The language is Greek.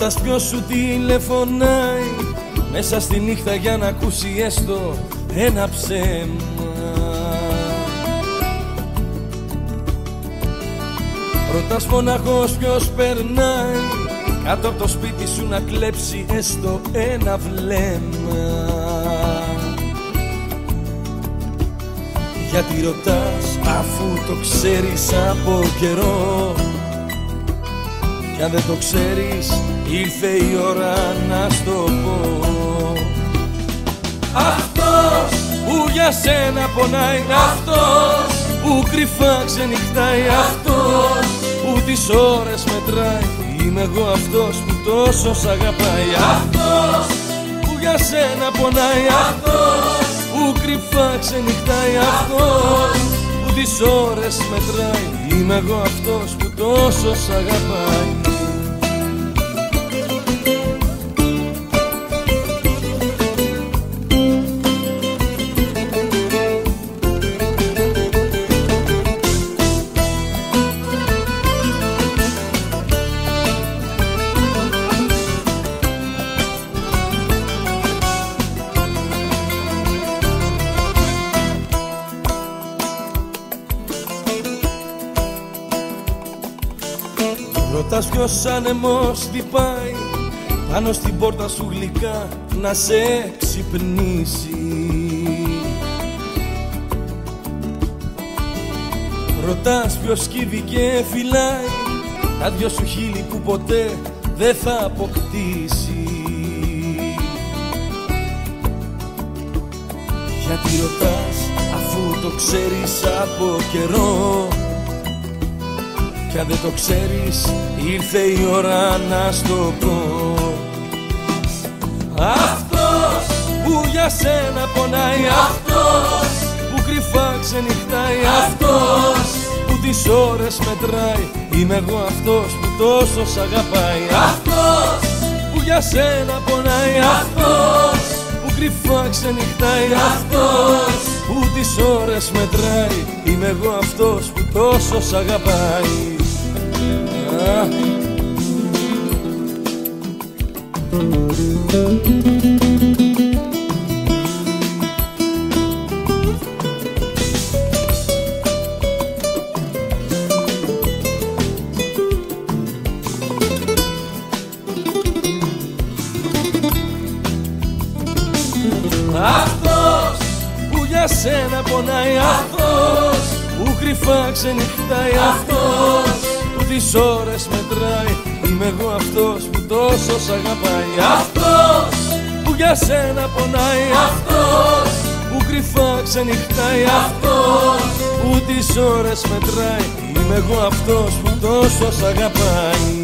Ρωτάς ποιος σου τηλεφωνάει μέσα στη νύχτα για να ακούσει έστω ένα ψέμα. Ρωτάς μοναχός ποιος περνάει κάτω από το σπίτι σου να κλέψει έστω ένα βλέμμα. Γιατί ρωτάς αφού το ξέρεις από καιρό, κι αν δεν το ξέρεις ήρθε η ώρα να στο πω. Αυτός που για σένα πονάει, αυτός που κρυφά ξενυχτάει, αυτός που τις ώρες μετράει, είμαι εγώ αυτός που τόσο σ' αγαπάει. Αυτός που για σένα πονάει, αυτός που κρυφά ξενυχτάει, αυτός που τις ώρες μετράει, είμαι εγώ αυτός που τόσο σ' αγαπάει. Ρωτάς ποιος άνεμος χτυπάει πάνω στην πόρτα σου γλυκά να σε ξυπνήσει. Ρωτάς ποιος σκύβει και φυλάει τα δυο σου χείλη που ποτέ δεν θα αποκτήσει. Γιατί ρωτάς αφού το ξέρεις από καιρό, κι αν δεν το ξέρεις ήρθε η ώρα να στο πω. Αυτός που για σένα πονάει, αυτός που κρυφά ξενυχτάει, αυτός που τις ώρες μετράει, είμαι εγώ αυτός που τόσο σ' αγαπάει. Αυτός που για σένα πονάει, αυτός που κρυφά ξενυχτάει, αυτός που τις ώρες μετράει, είμαι εγώ αυτός που τόσο σ' αγαπάει. Αυτός που για σένα πονάει, αυτός που κρυφά ξενυχτάει, αυτός που τις ώρες μετράει, είμαι εγώ αυτός που τόσο σ' αγαπάει. Αυτός που για σένα πονάει, αυτός που κρυφά ξενυχτάει, αυτός που τις ώρες μετράει, είμαι εγώ αυτός που τόσο σ' αγαπάει.